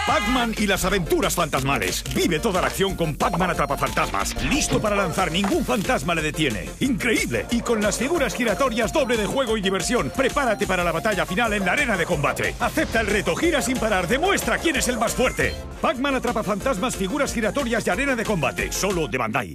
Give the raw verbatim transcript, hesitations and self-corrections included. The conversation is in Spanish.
Pac-Man y las aventuras fantasmales. Vive toda la acción con Pac-Man Atrapafantasmas. Listo para lanzar, ningún fantasma le detiene. ¡Increíble! Y con las figuras giratorias, doble de juego y diversión. Prepárate para la batalla final en la arena de combate. Acepta el reto, gira sin parar, demuestra quién es el más fuerte. Pac-Man Atrapafantasmas, figuras giratorias y arena de combate. Solo de Bandai.